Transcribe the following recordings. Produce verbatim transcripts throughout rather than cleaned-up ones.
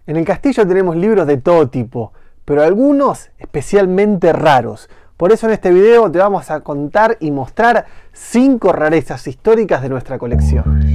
En el castillo tenemos libros de todo tipo, pero algunos especialmente raros. Por eso en este video te vamos a contar y mostrar cinco rarezas históricas de nuestra colección.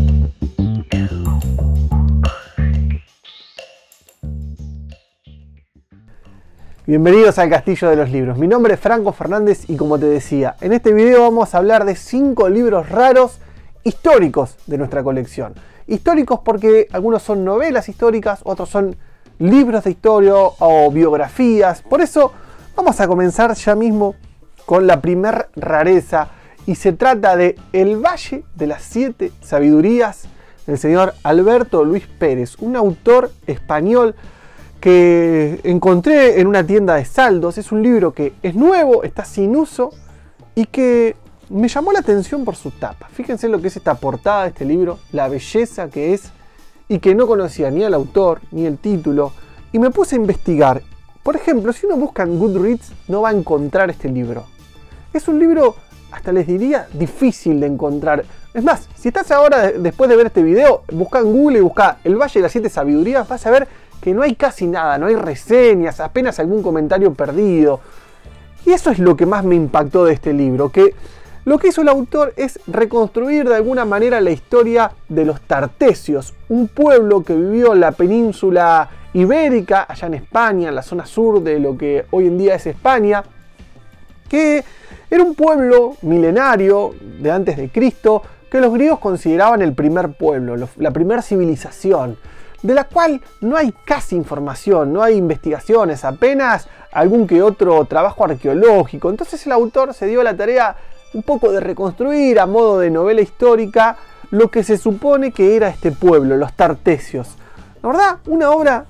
Bienvenidos al Castillo de los Libros. Mi nombre es Franco Fernández y como te decía, en este video vamos a hablar de cinco libros raros históricos de nuestra colección. Históricos porque algunos son novelas históricas, otros son libros de historia o biografías. Por eso vamos a comenzar ya mismo con la primer rareza y se trata de El Valle de las Siete Sabidurías del señor Alberto Luis Pérez, un autor español que encontré en una tienda de saldos. Es un libro que es nuevo, está sin uso y que me llamó la atención por su tapa. Fíjense lo que es esta portada de este libro, la belleza que es, y que no conocía ni al autor ni el título, y me puse a investigar. Por ejemplo, si uno busca en Goodreads no va a encontrar este libro. Es un libro, hasta les diría, difícil de encontrar. Es más, si estás ahora, después de ver este video, busca en Google y busca El Valle de las Siete Sabidurías, vas a ver que no hay casi nada, no hay reseñas, apenas algún comentario perdido. Y eso es lo que más me impactó de este libro, que lo que hizo el autor es reconstruir de alguna manera la historia de los tartesios, un pueblo que vivió en la península ibérica, allá en España, en la zona sur de lo que hoy en día es España, que era un pueblo milenario de antes de Cristo, que los griegos consideraban el primer pueblo, la primera civilización, de la cual no hay casi información, no hay investigaciones, apenas algún que otro trabajo arqueológico. Entonces el autor se dio a la tarea un poco de reconstruir a modo de novela histórica lo que se supone que era este pueblo, los tartesios. La verdad, una obra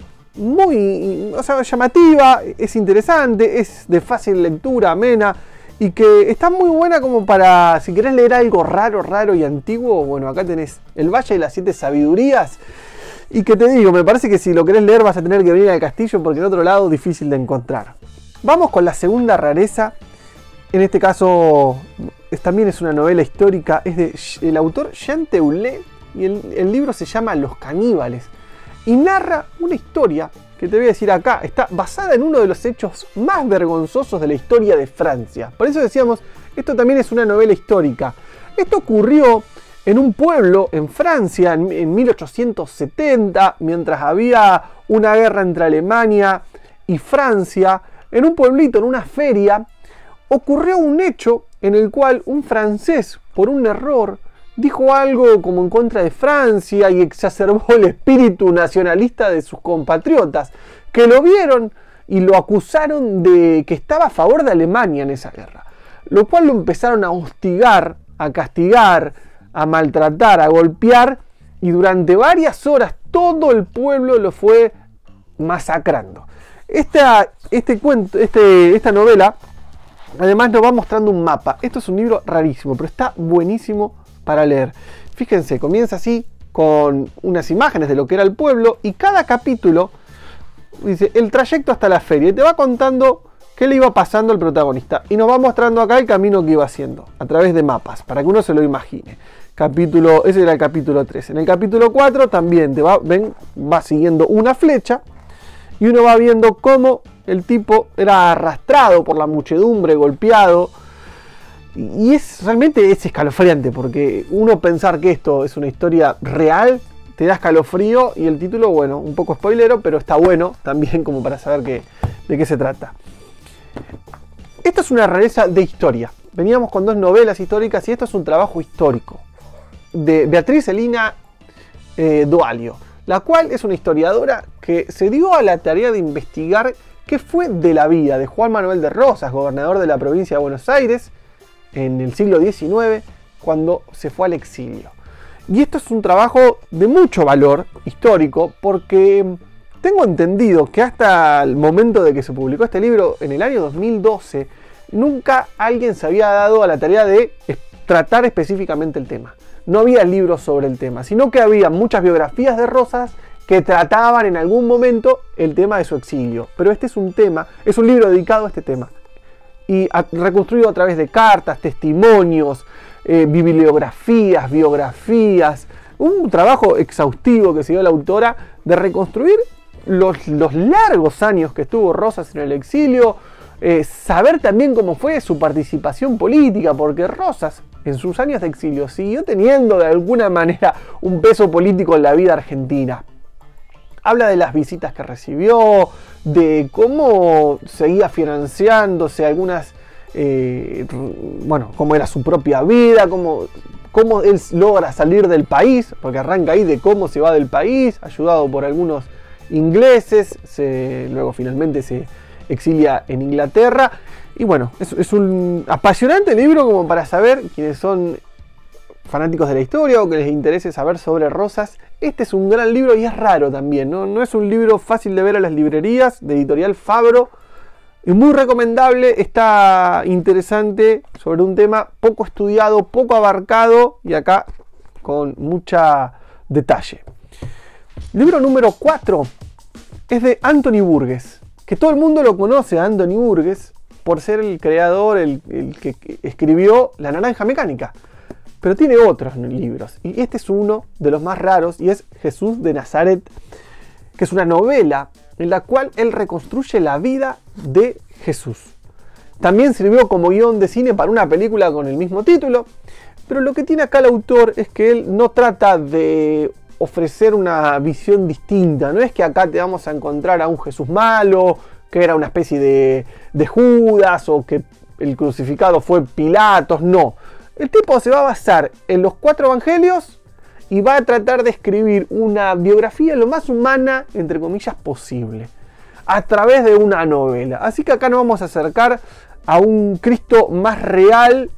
muy o sea, llamativa, es interesante, es de fácil lectura, amena, y que está muy buena como para, si querés leer algo raro, raro y antiguo, bueno, acá tenés El Valle de las Siete Sabidurías. Y que te digo, me parece que si lo querés leer vas a tener que venir al castillo porque en otro lado difícil de encontrar. Vamos con la segunda rareza. En este caso es, también es una novela histórica, es de el autor Jean Teulé y el, el libro se llama Los Caníbales y narra una historia que te voy a decir acá, está basada en uno de los hechos más vergonzosos de la historia de Francia. Por eso decíamos, esto también es una novela histórica. Esto ocurrió en un pueblo en Francia en, en mil ochocientos setenta, mientras había una guerra entre Alemania y Francia, en un pueblito, en una feria, ocurrió un hecho en el cual un francés, por un error, dijo algo como en contra de Francia y exacerbó el espíritu nacionalista de sus compatriotas, que lo vieron y lo acusaron de que estaba a favor de Alemania en esa guerra, lo cual lo empezaron a hostigar, a castigar, a maltratar, a golpear, y durante varias horas todo el pueblo lo fue masacrando. Esta, este cuento, este, esta novela además nos va mostrando un mapa. Esto es un libro rarísimo, pero está buenísimo para leer. Fíjense, comienza así con unas imágenes de lo que era el pueblo y cada capítulo dice el trayecto hasta la feria y te va contando qué le iba pasando al protagonista y nos va mostrando acá el camino que iba haciendo a través de mapas para que uno se lo imagine. Capítulo, ese era el capítulo tres. En el capítulo cuatro también te va, ven, va siguiendo una flecha y uno va viendo cómo el tipo era arrastrado por la muchedumbre, golpeado. Y es realmente es escalofriante porque uno pensar que esto es una historia real te da escalofrío y el título, bueno, un poco spoilero, pero está bueno también como para saber que, de qué se trata. Esto es una rareza de historia. Veníamos con dos novelas históricas y esto es un trabajo histórico de Beatriz Elina eh, Doalio, la cual es una historiadora que se dio a la tarea de investigar qué fue de la vida de Juan Manuel de Rosas, gobernador de la provincia de Buenos Aires en el siglo diecinueve, cuando se fue al exilio. Y esto es un trabajo de mucho valor histórico porque tengo entendido que hasta el momento de que se publicó este libro, en el año dos mil doce, nunca alguien se había dado a la tarea de tratar específicamente el tema. No había libros sobre el tema, sino que había muchas biografías de Rosas que trataban en algún momento el tema de su exilio. Pero este es un tema, es un libro dedicado a este tema. Y a, reconstruido a través de cartas, testimonios, eh, bibliografías, biografías. Un trabajo exhaustivo que se dio la autora de reconstruir los, los largos años que estuvo Rosas en el exilio, eh, saber también cómo fue su participación política, porque Rosas en sus años de exilio siguió teniendo de alguna manera un peso político en la vida argentina. Habla de las visitas que recibió, de cómo seguía financiándose algunas, eh, bueno, cómo era su propia vida, cómo, cómo él logra salir del país, porque arranca ahí de cómo se va del país, ayudado por algunos ingleses, se, luego finalmente se exilia en Inglaterra. Y bueno, es, es un apasionante libro como para saber quienes son fanáticos de la historia o que les interese saber sobre Rosas. Este es un gran libro y es raro también, ¿no? No es un libro fácil de ver a las librerías, de editorial Fabro. Es muy recomendable, está interesante, sobre un tema poco estudiado, poco abarcado y acá con mucha detalle. Libro número cuatro es de Anthony Burgess, que todo el mundo lo conoce a Anthony Burgess por ser el creador, el, el que escribió La Naranja Mecánica. Pero tiene otros libros, y este es uno de los más raros, y es Jesús de Nazaret, que es una novela en la cual él reconstruye la vida de Jesús. También sirvió como guión de cine para una película con el mismo título, pero lo que tiene acá el autor es que él no trata de ofrecer una visión distinta. No es que acá te vamos a encontrar a un Jesús malo, que era una especie de, de Judas, o que el crucificado fue Pilatos, no. El tipo se va a basar en los cuatro evangelios y va a tratar de escribir una biografía lo más humana, entre comillas, posible, a través de una novela. Así que acá nos vamos a acercar a un Cristo más real,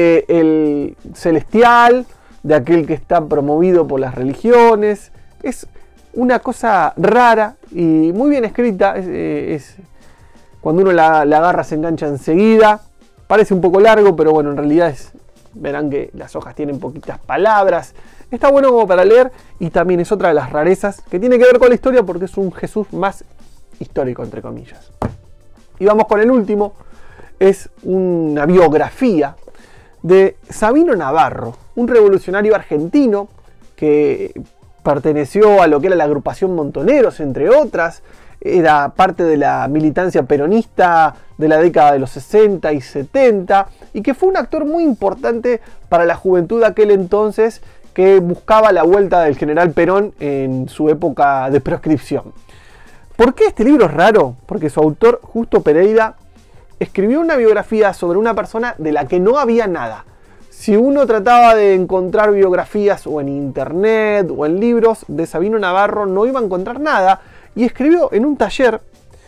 del celestial, de aquel que está promovido por las religiones. Es una cosa rara y muy bien escrita. Es, es, cuando uno la, la agarra se engancha enseguida. Parece un poco largo, pero bueno, en realidad es... Verán que las hojas tienen poquitas palabras. Está bueno como para leer y también es otra de las rarezas que tiene que ver con la historia porque es un Jesús más histórico, entre comillas. Y vamos con el último. Es una biografía de Sabino Navarro, un revolucionario argentino que perteneció a lo que era la agrupación Montoneros, entre otras. Era parte de la militancia peronista de la década de los sesenta y setenta y que fue un actor muy importante para la juventud de aquel entonces que buscaba la vuelta del general Perón en su época de proscripción. ¿Por qué este libro es raro? Porque su autor, Justo Pereira, escribió una biografía sobre una persona de la que no había nada. Si uno trataba de encontrar biografías o en internet o en libros de Sabino Navarro, no iba a encontrar nada. Y escribió en un taller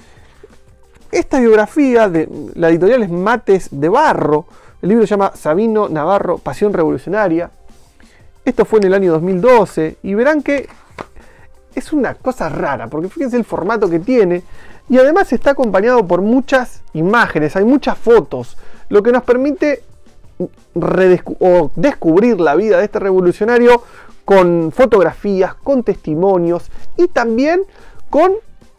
esta biografía, de la editorial es Mates de Barro. El libro se llama Sabino Navarro, Pasión Revolucionaria. Esto fue en el año dos mil doce y verán que es una cosa rara, porque fíjense el formato que tiene y además está acompañado por muchas imágenes, hay muchas fotos, lo que nos permite redescu- o descubrir la vida de este revolucionario con fotografías, con testimonios y también con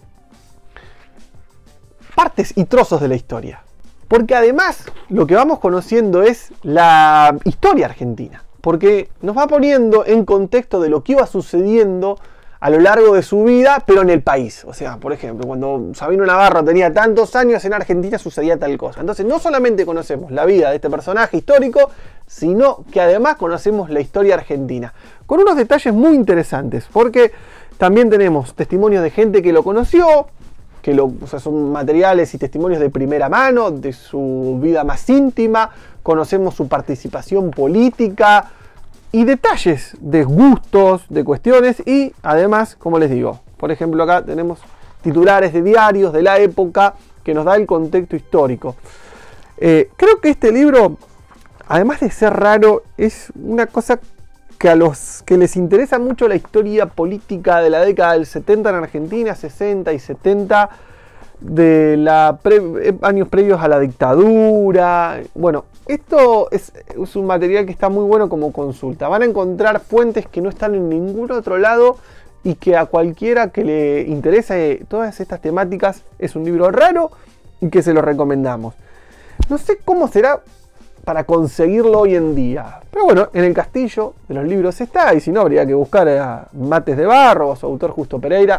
partes y trozos de la historia. Porque además lo que vamos conociendo es la historia argentina. Porque nos va poniendo en contexto de lo que iba sucediendo a lo largo de su vida, pero en el país. O sea, por ejemplo, cuando Sabino Navarro tenía tantos años en Argentina sucedía tal cosa. Entonces no solamente conocemos la vida de este personaje histórico, sino que además conocemos la historia argentina. Con unos detalles muy interesantes, porque también tenemos testimonios de gente que lo conoció, que lo, o sea, son materiales y testimonios de primera mano, de su vida más íntima, conocemos su participación política y detalles de gustos, de cuestiones y además, como les digo, por ejemplo acá tenemos titulares de diarios de la época que nos da el contexto histórico. Eh, creo que este libro, además de ser raro, es una cosa que a los que les interesa mucho la historia política de la década del setenta en Argentina, sesenta y setenta, de la pre, años previos a la dictadura. Bueno, esto es, es un material que está muy bueno como consulta. Van a encontrar fuentes que no están en ningún otro lado y que a cualquiera que le interese todas estas temáticas es un libro raro y que se lo recomendamos. No sé cómo será para conseguirlo hoy en día, pero bueno, en el castillo de los libros está, y si no habría que buscar a Mates de Barro o a su autor Justo Pereira.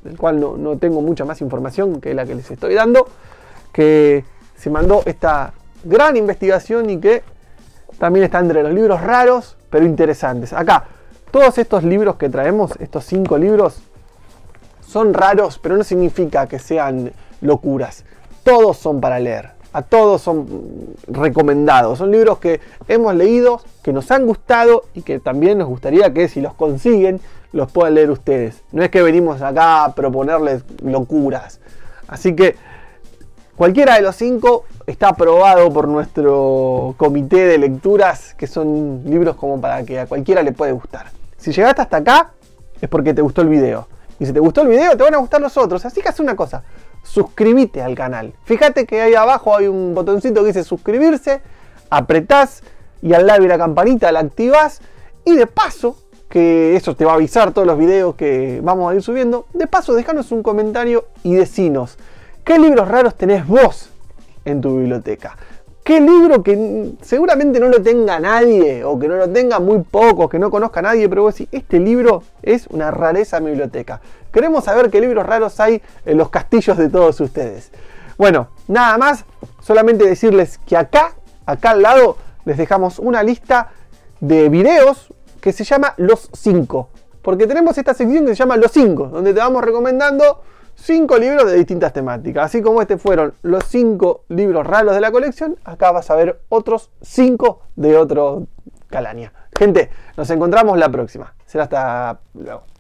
del cual no, no tengo mucha más información que la que les estoy dando, que se mandó esta gran investigación y que también está entre los libros raros pero interesantes. Acá, todos estos libros que traemos, estos cinco libros, son raros, pero no significa que sean locuras. Todos son para leer, a todos son recomendados. Son libros que hemos leído, que nos han gustado y que también nos gustaría que si los consiguen, los puedan leer ustedes. No es que venimos acá a proponerles locuras. Así que cualquiera de los cinco está aprobado por nuestro comité de lecturas, que son libros como para que a cualquiera le puede gustar. Si llegaste hasta acá, es porque te gustó el video. Y si te gustó el video, te van a gustar los otros. Así que haz una cosa, suscríbete al canal. Fíjate que ahí abajo hay un botoncito que dice suscribirse, apretás y al lado de la campanita la activás. Y de paso, que eso te va a avisar todos los videos que vamos a ir subiendo, de paso dejanos un comentario y decinos ¿qué libros raros tenés vos en tu biblioteca? ¿Qué libro que seguramente no lo tenga nadie, o que no lo tenga muy pocos, que no conozca a nadie, pero vos decís, este libro es una rareza en mi biblioteca? Queremos saber qué libros raros hay en los castillos de todos ustedes. Bueno, nada más, solamente decirles que acá, acá al lado, les dejamos una lista de videos que se llama Los cinco. Porque tenemos esta sección que se llama Los cinco, donde te vamos recomendando cinco libros de distintas temáticas. Así como este fueron los cinco libros raros de la colección, acá vas a ver otros cinco de otro calaña. Gente, nos encontramos la próxima. Será hasta luego.